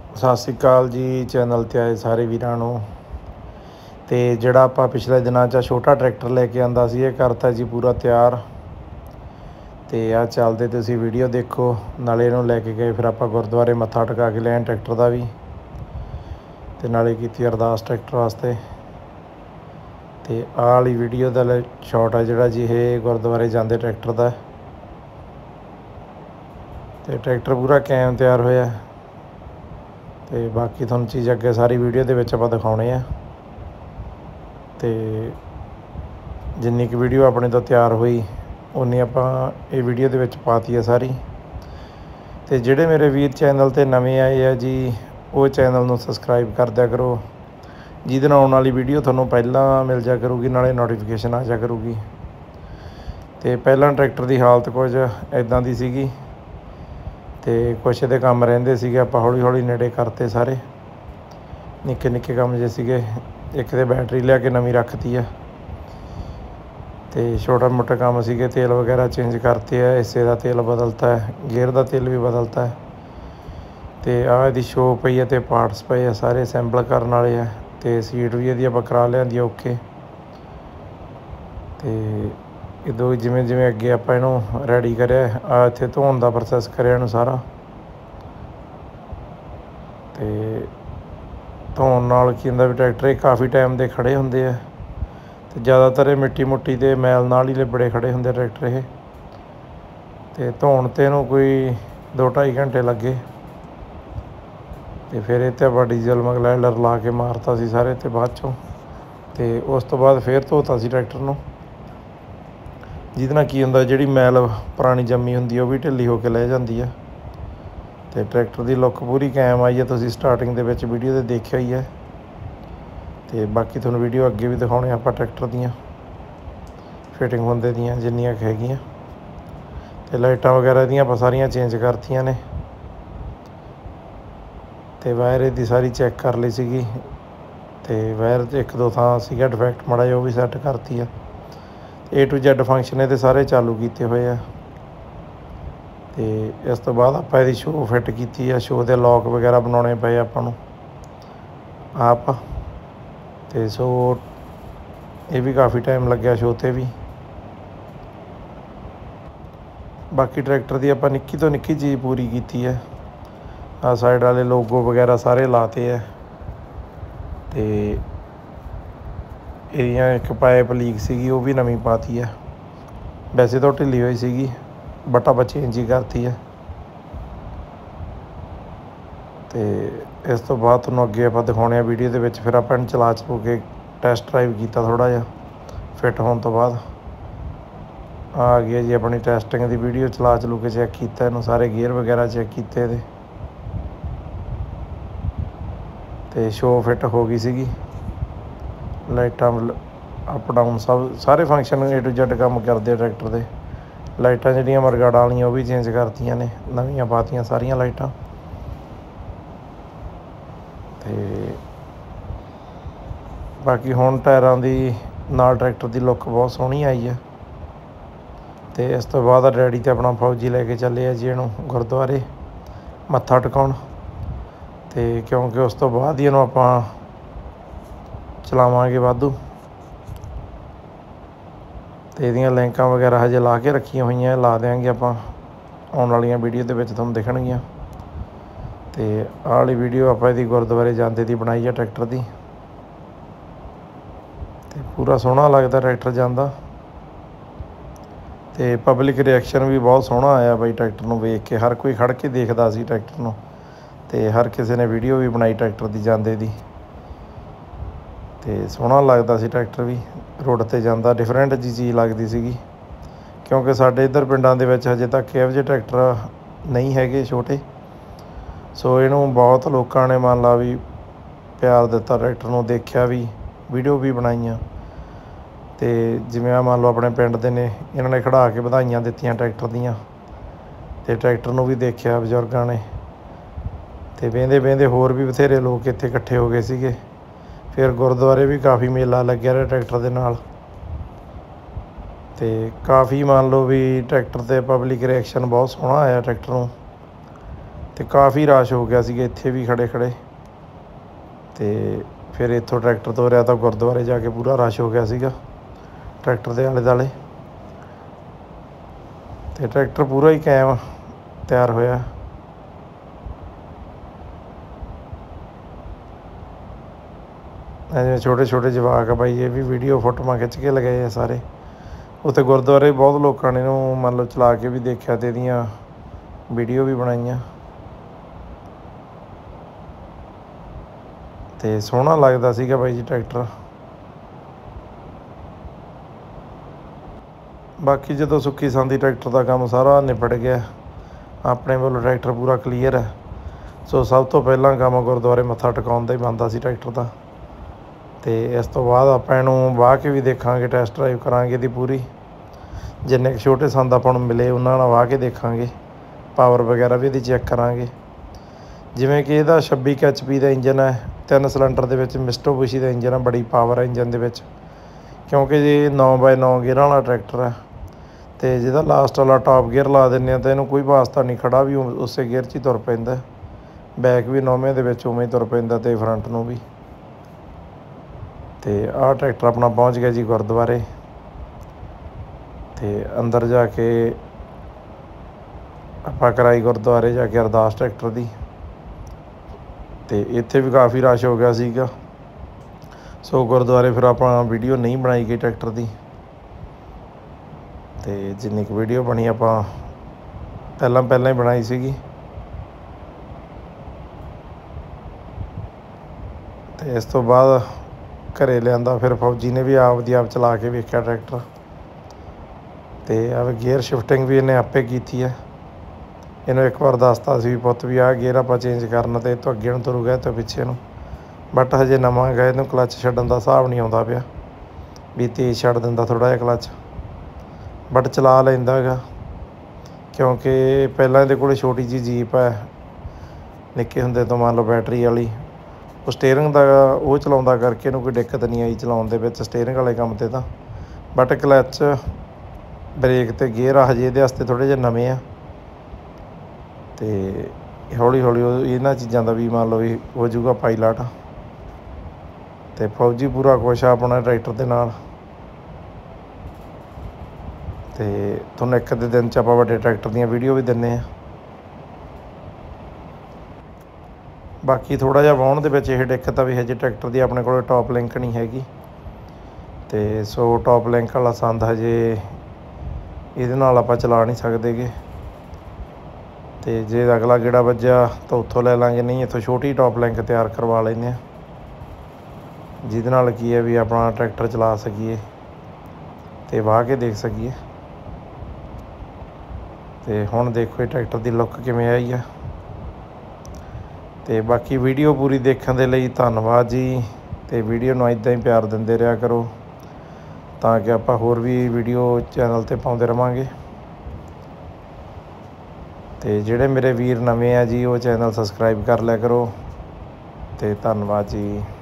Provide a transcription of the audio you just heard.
ਸਤਿ ਸ਼੍ਰੀ ਅਕਾਲ ਜੀ। ਚੈਨਲ 'ਤੇ ਆਏ ਸਾਰੇ ਵੀਰਾਂ ਨੂੰ। ਤੇ ਜਿਹੜਾ ਆਪਾਂ ਪਿਛਲੇ ਦਿਨਾਂ 'ਚ ਛੋਟਾ ਟਰੈਕਟਰ ਲੈ ਕੇ ਆਂਦਾ ਸੀ, ਇਹ ਕਰਤਾ ਜੀ ਪੂਰਾ ਤਿਆਰ। ਤੇ ਆ ਚੱਲਦੇ ਤੁਸੀਂ ਵੀਡੀਓ ਦੇਖੋ। ਨਾਲੇ ਇਹਨੂੰ ਲੈ ਕੇ ਗਏ, ਫਿਰ ਆਪਾਂ ਗੁਰਦੁਆਰੇ ਮੱਥਾ ਟਿਕਾ ਕੇ ਲਿਆਏ ਟਰੈਕਟਰ ਦਾ ਵੀ, ਤੇ ਨਾਲੇ ਕੀਤੀ ਅਰਦਾਸ ਟਰੈਕਟਰ ਵਾਸਤੇ। ਤੇ ਆਹ ਵਾਲੀ ਵੀਡੀਓ ਦਾ ਸ਼ਾਟ ਆ ਜਿਹੜਾ ਜੀ, ਇਹ ਗੁਰਦੁਆਰੇ ਜਾਂਦੇ ਟਰੈਕਟਰ ਦਾ। ਤੇ ਟਰੈਕਟਰ ਪੂਰਾ ਕੈਮ ਤਿਆਰ ਹੋਇਆ। ਤੇ ਬਾਕੀ ਤੁਹਾਨੂੰ ਚੀਜ਼ ਅੱਗੇ ਸਾਰੀ ਵੀਡੀਓ ਦੇ ਵਿੱਚ ਆਪਾਂ ਦਿਖਾਉਣੇ ਆ। ਤੇ ਜਿੰਨੀ ਕੁ ਵੀਡੀਓ ਆਪਣੇ ਤੋਂ ਤਿਆਰ ਹੋਈ ਉਨੀ ਆਪਾਂ ਇਹ ਵੀਡੀਓ ਦੇ ਵਿੱਚ ਪਾਤੀ ਆ ਸਾਰੀ। ਤੇ ਜਿਹੜੇ ਮੇਰੇ ਵੀਰ ਚੈਨਲ 'ਤੇ ਨਵੇਂ ਆਏ ਆ ਜੀ, ਉਹ ਚੈਨਲ ਨੂੰ ਸਬਸਕ੍ਰਾਈਬ ਕਰ ਦਿਆ ਕਰੋ, ਜਿਹਦੇ ਨਾਲ ਆਉਣ ਵਾਲੀ ਵੀਡੀਓ ਤੁਹਾਨੂੰ ਪਹਿਲਾਂ ਮਿਲ ਜਾ ਕਰੂਗੀ, ਨਾਲੇ ਨੋਟੀਫਿਕੇਸ਼ਨ ਆ ਜਾ ਕਰੂਗੀ। ਤੇ ਪਹਿਲਾਂ ਟਰੈਕਟਰ ਦੀ ਹਾਲਤ ਕੁਝ ਇੱਦਾਂ ਦੀ ਸੀਗੀ, ਤੇ ਕੁਛ ਇਹਦੇ ਕੰਮ ਰਹਿੰਦੇ ਸੀਗੇ, ਆਪਾਂ ਹੌਲੀ ਹੌਲੀ ਨੇੜੇ ਕਰਤੇ ਸਾਰੇ। ਨਿੱਕੇ ਨਿੱਕੇ ਕੰਮ ਜੇ ਸੀਗੇ। ਇੱਕ ਤੇ ਬੈਟਰੀ ਲਿਆ ਕੇ ਨਵੀਂ ਰੱਖਤੀ ਆ, ਤੇ ਛੋਟਾ ਮੋਟਾ ਕੰਮ ਸੀਗੇ। ਤੇਲ ਵਗੈਰਾ ਚੇਂਜ ਕਰਤੇ ਆ, ਹਿੱਸੇ ਦਾ ਤੇਲ ਬਦਲਤਾ ਹੈ, ਗੇਅਰ ਦਾ ਤੇਲ ਵੀ ਬਦਲਤਾ ਹੈ। ਤੇ ਆਹ ਇਹਦੀ ਸ਼ੋ ਪਈ ਹੈ, ਤੇ ਪਾਰਟਸ ਪਏ ਆ ਸਾਰੇ ਅਸੈਂਬਲ ਕਰਨ ਵਾਲੇ ਆ। ਤੇ ਸੀਟ ਵੀ ਇਹਦੀ ਆਪਾਂ ਕਰਾ ਲਿਆਂਦੀ ਆ ਓਕੇ। ਤੇ ਇਦੋਂ ਜਿਵੇਂ ਜਿਵੇਂ ਅੱਗੇ ਆਪਾਂ ਇਹਨੂੰ ਰੈਡੀ ਕਰਿਆ, ਆ ਇੱਥੇ ਧੋਣ ਦਾ ਪ੍ਰੋਸੈਸ ਕਰਿਆ ਇਹਨੂੰ ਸਾਰਾ। ਤੇ ਧੋਣ ਨਾਲ ਕੀ ਹੁੰਦਾ ਵੀ ਟਰੈਕਟਰ ਇਹ ਕਾਫੀ ਟਾਈਮ ਦੇ ਖੜ੍ਹੇ ਹੁੰਦੇ ਆ, ਤੇ ਜ਼ਿਆਦਾਤਰ ਇਹ ਮਿੱਟੀ ਮੁੱਟੀ ਦੇ ਮੈਲ ਨਾਲ ਹੀ ਲਿਬੜੇ ਖੜ੍ਹੇ ਹੁੰਦੇ ਟਰੈਕਟਰ ਇਹ। ਤੇ ਧੋਣ 'ਤੇ ਇਹਨੂੰ ਕੋਈ 2-2.5 ਘੰਟੇ ਲੱਗੇ। ਤੇ ਫਿਰ ਇਹ 'ਤੇ ਆਪਾਂ ਡੀਜ਼ਲ ਮਗਲੈਂਡਰ ਲਾ ਕੇ ਮਾਰਤਾ ਸੀ ਸਾਰੇ ਤੇ ਬਾਅਦ 'ਚੋਂ। ਤੇ ਉਸ ਤੋਂ ਬਾਅਦ ਫਿਰ ਧੋਤਾ ਸੀ ਟਰੈਕਟਰ ਨੂੰ, ਜਿਹਦੇ ਨਾਲ ਕੀ ਹੁੰਦਾ ਜਿਹੜੀ ਮੈਲ ਪੁਰਾਣੀ ਜੰਮੀ ਹੁੰਦੀ ਉਹ ਵੀ ਢਿੱਲੀ ਹੋ ਕੇ ਲੈ ਜਾਂਦੀ ਆ। ਤੇ ਟਰੈਕਟਰ ਦੀ ਲੁੱਕ ਪੂਰੀ ਕਾਇਮ ਆਈ ਹੈ, ਤੁਸੀਂ ਸਟਾਰਟਿੰਗ ਦੇ ਵਿੱਚ ਵੀਡੀਓ 'ਤੇ ਦੇਖਿਆ ਹੀ ਹੈ। ਤੇ ਬਾਕੀ ਤੁਹਾਨੂੰ ਵੀਡੀਓ ਅੱਗੇ ਵੀ ਦਿਖਾਉਣੇ ਆਪਾਂ ਟਰੈਕਟਰ ਦੀਆਂ ਫਿਟਿੰਗ ਹੁੰਦੇ ਦੀਆਂ ਜਿੰਨੀਆਂ ਕੁ ਹੈਗੀਆਂ। ਤੇ ਲਾਈਟਾਂ ਵਗੈਰਾ ਦੀਆਂ ਆਪਾਂ ਸਾਰੀਆਂ ਚੇਂਜ ਕਰਤੀਆਂ ਨੇ। ਤੇ ਵਾਇਰ ਇਹਦੀ ਸਾਰੀ ਚੈੱਕ ਕਰ ਲਈ ਸੀਗੀ, ਤੇ ਵਾਇਰ 'ਚ ਇੱਕ ਦੋ ਥਾਂ ਸੀਗਾ ਡਿਫੈਕਟ ਮਾੜਾ ਜਿਹਾ, ਉਹ ਵੀ ਸੈੱਟ ਕਰਤੀ ਆ। A to Z ਫੰਕਸ਼ਨ ਇਹਦੇ ਸਾਰੇ ਚਾਲੂ ਕੀਤੇ ਹੋਏ ਆ। ਤੇ ਇਸ ਤੋਂ ਬਾਅਦ ਆਪਾਂ ਇਹਦੀ ਸ਼ੋ ਫਿੱਟ ਕੀਤੀ ਆ। ਸ਼ੋ ਦੇ ਲੋਕ ਵਗੈਰਾ ਬਣਾਉਣੇ ਪਏ ਆਪਾਂ ਨੂੰ ਆਪ। ਤੇ ਸੋ ਇਹ ਵੀ ਕਾਫੀ ਟਾਈਮ ਲੱਗਿਆ ਸ਼ੋ 'ਤੇ ਵੀ। ਬਾਕੀ ਟਰੈਕਟਰ ਦੀ ਆਪਾਂ ਨਿੱਕੀ ਤੋਂ ਨਿੱਕੀ ਚੀਜ਼ ਪੂਰੀ ਕੀਤੀ ਹੈ। ਆਹ ਸਾਈਡ ਵਾਲੇ ਲੋਗੋ ਵਗੈਰਾ ਸਾਰੇ ਲਾਤੇ ਹੈ। ਤੇ ਇਹਦੀਆਂ ਇੱਕ ਪਾਈਪ ਲੀਕ ਸੀਗੀ, ਉਹ ਵੀ ਨਵੀਂ ਪਾਤੀ ਹੈ। ਵੈਸੇ ਤਾਂ ਢਿੱਲੀ ਹੋਈ ਸੀਗੀ, ਬਟ ਆਪਾਂ ਚੇਂਜ ਹੀ ਕਰਤੀ ਹੈ। ਤੇ ਇਸ ਤੋਂ ਬਾਅਦ ਤੁਹਾਨੂੰ ਅੱਗੇ ਆਪਾਂ ਦਿਖਾਉਣੇ ਆ ਵੀਡੀਓ ਦੇ ਵਿੱਚ। ਫਿਰ ਆਪਾਂ ਇਹਨੂੰ ਚਲਾ ਚਲੂ ਕੇ ਟੈਸਟ ਡਰਾਈਵ ਕੀਤਾ ਥੋੜ੍ਹਾ ਜਿਹਾ ਫਿੱਟ ਹੋਣ ਤੋਂ ਬਾਅਦ। ਆ ਗਈ ਜੀ ਆਪਣੀ ਟੈਸਟਿੰਗ ਦੀ ਵੀਡੀਓ। ਚਲਾ ਚਲੂ ਕੇ ਚੈੱਕ ਕੀਤਾ ਇਹਨੂੰ, ਸਾਰੇ ਗੇਅਰ ਵਗੈਰਾ ਚੈੱਕ ਕੀਤੇ ਇਹਦੇ। ਤੇ ਸ਼ੋ ਫਿੱਟ ਹੋ ਗਈ ਸੀਗੀ। ਲਾਈਟਾਂ ਅਪ ਡਾਊਨ ਸਾਰੇ ਫੰਕਸ਼ਨ A to Z ਕੰਮ ਕਰਦੇ ਆ ਟਰੈਕਟਰ ਦੇ। ਲਾਈਟਾਂ ਜਿਹੜੀਆਂ ਮਰਗਾੜਾਂ ਵਾਲੀਆਂ ਉਹ ਵੀ ਚੇਂਜ ਕਰਤੀਆਂ ਨੇ, ਨਵੀਆਂ ਪਾਤੀਆਂ ਸਾਰੀਆਂ ਲਾਈਟਾਂ। ਤੇ ਬਾਕੀ ਹੁਣ ਟਾਇਰਾਂ ਦੀ ਨਾਲ ਟਰੈਕਟਰ ਦੀ ਲੁੱਕ ਬਹੁਤ ਸੋਹਣੀ ਆਈ ਹੈ। ਤੇ ਇਸ ਤੋਂ ਬਾਅਦ ਡੈਡੀ ਤੇ ਆਪਣਾ ਫੌਜੀ ਲੈ ਕੇ ਚੱਲੇ ਆ ਜੀ ਇਹਨੂੰ ਗੁਰਦੁਆਰੇ ਮੱਥਾ ਟਿਕਾਉਣ। ਤੇ ਕਿਉਂਕਿ ਉਸ ਤੋਂ ਬਾਅਦ ਹੀ ਇਹਨੂੰ ਆਪਾਂ ਚਲਾਵਾਂਗੇ ਵਾਧੂ। ਤੇ ਇਹਦੀਆਂ ਲਿੰਕਾਂ ਵਗੈਰਾ ਹਜੇ ਲਾ ਕੇ ਰੱਖੀਆਂ ਹੋਈਆਂ, ਲਾ ਦਿਆਂਗੇ ਆਪਾਂ ਆਉਣ ਵਾਲੀਆਂ ਵੀਡੀਓ ਦੇ ਵਿੱਚ ਤੁਹਾਨੂੰ ਦਿਖਣਗੀਆਂ। ਤੇ ਆਹ ਵਾਲੀ ਵੀਡੀਓ ਆਪਾਂ ਇਹਦੀ ਗੁਰਦੁਆਰੇ ਜਾਂਦੇ ਦੀ ਬਣਾਈ ਹੈ ਟਰੈਕਟਰ ਦੀ। ਤੇ ਪੂਰਾ ਸੋਹਣਾ ਲੱਗਦਾ ਟਰੈਕਟਰ ਜਾਂਦਾ। ਤੇ ਪਬਲਿਕ ਰਿਐਕਸ਼ਨ ਵੀ ਬਹੁਤ ਸੋਹਣਾ ਆਇਆ ਬਾਈ ਟਰੈਕਟਰ ਨੂੰ ਵੇਖ ਕੇ। ਹਰ ਕੋਈ ਖੜ੍ਹ ਕੇ ਦੇਖਦਾ ਸੀ ਟਰੈਕਟਰ ਨੂੰ, ਤੇ ਹਰ ਕਿਸੇ ਨੇ ਵੀਡੀਓ ਵੀ ਬਣਾਈ ਟਰੈਕਟਰ ਦੀ ਜਾਂਦੇ ਦੀ। ਤੇ ਸੋਹਣਾ ਲੱਗਦਾ ਸੀ ਟਰੈਕਟਰ ਵੀ, ਰੋਡ 'ਤੇ ਜਾਂਦਾ ਡਿਫਰੈਂਟ ਜਿਹੀ ਚੀਜ਼ ਲੱਗਦੀ ਸੀਗੀ। ਕਿਉਂਕਿ ਸਾਡੇ ਇੱਧਰ ਪਿੰਡਾਂ ਦੇ ਵਿੱਚ ਹਜੇ ਤੱਕ ਇਹੋ ਜਿਹੇ ਟਰੈਕਟਰ ਨਹੀਂ ਹੈਗੇ ਛੋਟੇ। ਸੋ ਇਹਨੂੰ ਬਹੁਤ ਲੋਕਾਂ ਨੇ ਮੰਨ ਲਾ ਵੀ ਪਿਆਰ ਦਿੱਤਾ ਟਰੈਕਟਰ ਨੂੰ, ਦੇਖਿਆ ਵੀ, ਵੀਡੀਓ ਵੀ ਬਣਾਈਆਂ। ਤੇ ਜਿਵੇਂ ਆ ਮੰਨ ਲਓ ਆਪਣੇ ਪਿੰਡ ਦੇ ਨੇ, ਇਹਨਾਂ ਨੇ ਖੜ੍ਹਾ ਕੇ ਵਧਾਈਆਂ ਦਿੱਤੀਆਂ ਟਰੈਕਟਰ ਦੀਆਂ। ਤੇ ਟਰੈਕਟਰ ਨੂੰ ਵੀ ਦੇਖਿਆ ਬਜ਼ੁਰਗਾਂ ਨੇ। ਤੇ ਵਹਿੰਦੇ ਹੋਰ ਵੀ ਬਥੇਰੇ ਲੋਕ ਇੱਥੇ ਇਕੱਠੇ ਹੋ ਗਏ ਸੀਗੇ। ਫਿਰ ਗੁਰਦੁਆਰੇ ਵੀ ਕਾਫੀ ਮੇਲਾ ਲੱਗਿਆ ਰਿਹਾ ਟਰੈਕਟਰ ਦੇ ਨਾਲ। ਤੇ ਕਾਫੀ ਮੰਨ ਲਓ ਵੀ ਟਰੈਕਟਰ 'ਤੇ ਪਬਲਿਕ ਰਿਐਕਸ਼ਨ ਬਹੁਤ ਸੋਹਣਾ ਆਇਆ ਟਰੈਕਟਰ ਨੂੰ। ਤੇ ਕਾਫੀ ਰਸ਼ ਹੋ ਗਿਆ ਸੀਗਾ ਇੱਥੇ ਵੀ ਖੜੇ ਖੜੇ। ਤੇ ਫਿਰ ਇੱਥੋਂ ਟਰੈਕਟਰ ਤੋਰਿਆ ਤਾਂ ਗੁਰਦੁਆਰੇ ਜਾ ਕੇ ਪੂਰਾ ਰਸ਼ ਹੋ ਗਿਆ ਸੀਗਾ ਟਰੈਕਟਰ ਦੇ ਆਲੇ ਦੁਆਲੇ। ਤੇ ਟਰੈਕਟਰ ਪੂਰਾ ਹੀ ਕਾਇਮ ਤਿਆਰ ਹੋਇਆ। ਜਿਵੇਂ ਛੋਟੇ ਛੋਟੇ ਜਵਾਕ ਆ ਬਾਈ, ਇਹ ਵੀ ਵੀਡੀਓ ਫੋਟੋਆਂ ਖਿੱਚ ਕੇ ਲਗਾਏ ਆ ਸਾਰੇ। ਉੱਥੇ ਗੁਰਦੁਆਰੇ ਬਹੁਤ ਲੋਕਾਂ ਨੇ ਇਹਨੂੰ ਮੰਨ ਲਓ ਚਲਾ ਕੇ ਵੀ ਦੇਖਿਆ ਅਤੇ ਇਹਦੀਆਂ ਵੀਡੀਓ ਵੀ ਬਣਾਈਆਂ। ਅਤੇ ਸੋਹਣਾ ਲੱਗਦਾ ਸੀਗਾ ਬਾਈ ਜੀ ਟਰੈਕਟਰ। ਬਾਕੀ ਜਦੋਂ ਸੁੱਖੀ ਸਾਂਦੀ ਟਰੈਕਟਰ ਦਾ ਕੰਮ ਸਾਰਾ ਨਿਬੜ ਗਿਆ, ਆਪਣੇ ਵੱਲੋਂ ਟਰੈਕਟਰ ਪੂਰਾ ਕਲੀਅਰ ਹੈ। ਸੋ ਸਭ ਤੋਂ ਪਹਿਲਾਂ ਕੰਮ ਗੁਰਦੁਆਰੇ ਮੱਥਾ ਟਿਕਾਉਣ ਦਾ ਹੀ ਬਣਦਾ ਸੀ ਟਰੈਕਟਰ ਦਾ। ਅਤੇ ਇਸ ਤੋਂ ਬਾਅਦ ਆਪਾਂ ਇਹਨੂੰ ਵਾਹ ਕੇ ਵੀ ਦੇਖਾਂਗੇ, ਟੈਸਟ ਡਰਾਈਵ ਕਰਾਂਗੇ ਇਹਦੀ ਪੂਰੀ। ਜਿੰਨੇ ਕੁ ਛੋਟੇ ਸੰਦ ਆਪਾਂ ਨੂੰ ਮਿਲੇ ਉਹਨਾਂ ਨਾਲ ਵਾਹ ਕੇ ਦੇਖਾਂਗੇ, ਪਾਵਰ ਵਗੈਰਾ ਵੀ ਇਹਦੀ ਚੈੱਕ ਕਰਾਂਗੇ। ਜਿਵੇਂ ਕਿ ਇਹਦਾ 26 HP ਦਾ ਇੰਜਨ ਹੈ, 3 ਸਿਲੰਡਰ ਦੇ ਵਿੱਚ ਮਿਸਟੋਬੂਸ਼ੀ ਦਾ ਇੰਜਨ ਹੈ। ਬੜੀ ਪਾਵਰ ਹੈ ਇੰਜਨ ਦੇ ਵਿੱਚ, ਕਿਉਂਕਿ ਜੇ 9x9 ਗੇਅਰਾਂ ਵਾਲਾ ਟਰੈਕਟਰ ਹੈ। ਅਤੇ ਜਿਹਦਾ ਲਾਸਟ ਵਾਲਾ ਟਾਪ ਗੇਅਰ ਲਾ ਦਿੰਦੇ ਹਾਂ ਤਾਂ ਇਹਨੂੰ ਕੋਈ ਵਾਸਤਾ ਨਹੀਂ, ਖੜਾ ਵੀ ਉਸੇ ਗੇਅਰ 'ਚ ਹੀ ਤੁਰ ਪੈਂਦਾ। ਬੈਕ ਵੀ 9ਵੇਂ ਦੇ ਵਿੱਚ ਉਵੇਂ ਹੀ ਤੁਰ ਪੈਂਦਾ ਅਤੇ ਫਰੰਟ ਨੂੰ ਵੀ। ਅਤੇ ਆਹ ਟਰੈਕਟਰ ਆਪਣਾ ਪਹੁੰਚ ਗਿਆ ਜੀ ਗੁਰਦੁਆਰੇ। ਅਤੇ ਅੰਦਰ ਜਾ ਕੇ ਆਪਾਂ ਕਰਾਈ ਗੁਰਦੁਆਰੇ ਜਾ ਕੇ ਅਰਦਾਸ ਟਰੈਕਟਰ ਦੀ। ਅਤੇ ਇੱਥੇ ਵੀ ਕਾਫੀ ਰਸ਼ ਹੋ ਗਿਆ ਸੀਗਾ। ਸੋ ਗੁਰਦੁਆਰੇ ਫਿਰ ਆਪਾਂ ਵੀਡੀਓ ਨਹੀਂ ਬਣਾਈ ਗਈ ਟਰੈਕਟਰ ਦੀ। ਅਤੇ ਜਿੰਨੀ ਕੁ ਵੀਡੀਓ ਬਣੀ ਆਪਾਂ ਪਹਿਲਾਂ ਹੀ ਬਣਾਈ ਸੀਗੀ। ਅਤੇ ਇਸ ਤੋਂ ਬਾਅਦ ਘਰ ਲਿਆਂਦਾ। ਫਿਰ ਫੌਜੀ ਨੇ ਵੀ ਆਪ ਚਲਾ ਕੇ ਵੇਖਿਆ ਟਰੈਕਟਰ। ਅਤੇ ਆ ਗੇਅਰ ਸ਼ਿਫਟਿੰਗ ਵੀ ਇਹਨੇ ਆਪੇ ਕੀਤੀ ਹੈ। ਇਹਨੂੰ ਇੱਕ ਵਾਰ ਦੱਸਤਾ ਸੀ ਵੀ ਪੁੱਤ ਵੀ ਆਹ ਗੇਅਰ ਆਪਾਂ ਚੇਂਜ ਕਰਨਾ, ਅਤੇ ਇੱਥੋਂ ਅੱਗੇ ਨੂੰ ਤੁਰੂਗਾ ਇੱਥੋਂ ਪਿੱਛੇ ਨੂੰ। ਬਟ ਹਜੇ ਨਵਾਂ ਹੈਗਾ, ਇਹਨੂੰ ਕਲੱਚ ਛੱਡਣ ਦਾ ਹਿਸਾਬ ਨਹੀਂ ਆਉਂਦਾ ਪਿਆ ਵੀ ਤੇਜ਼ ਛੱਡ ਦਿੰਦਾ ਥੋੜ੍ਹਾ ਜਿਹਾ ਕਲੱਚ। ਬਟ ਚਲਾ ਲੈਂਦਾ ਹੈਗਾ, ਕਿਉਂਕਿ ਪਹਿਲਾਂ ਇਹਦੇ ਕੋਲ ਛੋਟੀ ਜਿਹੀ ਜੀਪ ਹੈ ਨਿੱਕੇ ਹੁੰਦੇ ਤੋਂ, ਮੰਨ ਲਓ ਬੈਟਰੀ ਵਾਲੀ। ਉਹ ਸਟੇਅਰਿੰਗ ਦਾ ਉਹ ਚਲਾਉਂਦਾ ਕਰਕੇ ਇਹਨੂੰ ਕੋਈ ਦਿੱਕਤ ਨਹੀਂ ਆਈ ਚਲਾਉਣ ਦੇ ਵਿੱਚ, ਸਟੇਅਰਿੰਗ ਵਾਲੇ ਕੰਮ 'ਤੇ ਤਾਂ। ਬਟ ਕਲੱਚ, ਬ੍ਰੇਕ ਅਤੇ ਗੇਅਰ ਹਜੇ ਇਹਦੇ ਵਾਸਤੇ ਥੋੜ੍ਹੇ ਜਿਹੇ ਨਵੇਂ ਆ। ਅਤੇ ਹੌਲੀ ਹੌਲੀ ਇਹਨਾਂ ਚੀਜ਼ਾਂ ਦਾ ਵੀ ਮੰਨ ਲਓ ਵੀ ਹੋ ਜਾਊਗਾ ਪਾਇਲਟ। ਅਤੇ ਫੌਜੀ ਪੂਰਾ ਖੁਸ਼ ਆ ਆਪਣਾ ਟਰੈਕਟਰ ਦੇ ਨਾਲ। ਅਤੇ ਤੁਹਾਨੂੰ ਇੱਕ ਅੱਧੇ ਦਿਨ 'ਚ ਆਪਾਂ ਵੱਡੇ ਟਰੈਕਟਰ ਦੀਆਂ ਵੀਡੀਓ ਵੀ ਦਿੰਦੇ ਹਾਂ। ਬਾਕੀ ਥੋੜ੍ਹਾ ਜਿਹਾ ਵਾਹੁਣ ਦੇ ਵਿੱਚ ਇਹ ਦਿੱਕਤ ਆ ਵੀ ਹਜੇ ਟਰੈਕਟਰ ਦੀ ਆਪਣੇ ਕੋਲ ਟੋਪ ਲਿੰਕ ਨਹੀਂ ਹੈਗੀ। ਅਤੇ ਸੋ ਟੋਪ ਲਿੰਕ ਵਾਲਾ ਸੰਦ ਹਜੇ ਇਹਦੇ ਨਾਲ ਆਪਾਂ ਚਲਾ ਨਹੀਂ ਸਕਦੇ ਗੇ। ਅਤੇ ਜੇ ਅਗਲਾ ਗੇੜਾ ਵੱਜਿਆ ਤਾਂ ਉੱਥੋਂ ਲੈ ਲਾਂਗੇ, ਨਹੀਂ ਇੱਥੋਂ ਛੋਟੀ ਟੋਪ ਲਿੰਕ ਤਿਆਰ ਕਰਵਾ ਲੈਂਦੇ ਹਾਂ, ਜਿਹਦੇ ਨਾਲ ਕੀ ਹੈ ਵੀ ਆਪਣਾ ਟਰੈਕਟਰ ਚਲਾ ਸਕੀਏ ਅਤੇ ਵਾਹ ਕੇ ਦੇਖ ਸਕੀਏ। ਅਤੇ ਹੁਣ ਦੇਖੋ ਇਹ ਟਰੈਕਟਰ ਦੀ ਲੁੱਕ ਕਿਵੇਂ ਆਈ ਆ। ਅਤੇ ਬਾਕੀ ਵੀਡੀਓ ਪੂਰੀ ਦੇਖਣ ਦੇ ਲਈ ਧੰਨਵਾਦ ਜੀ। ਅਤੇ ਵੀਡੀਓ ਨੂੰ ਇੱਦਾਂ ਹੀ ਪਿਆਰ ਦਿੰਦੇ ਰਿਹਾ ਕਰੋ, ਤਾਂ ਕਿ ਆਪਾਂ ਹੋਰ ਵੀ ਵੀਡੀਓ ਚੈਨਲ 'ਤੇ ਪਾਉਂਦੇ ਰਹਾਂਗੇ। ਅਤੇ ਜਿਹੜੇ ਮੇਰੇ ਵੀਰ ਨਵੇਂ ਆ ਜੀ, ਉਹ ਚੈਨਲ ਸਬਸਕ੍ਰਾਈਬ ਕਰ ਲਿਆ ਕਰੋ। ਅਤੇ ਧੰਨਵਾਦ ਜੀ।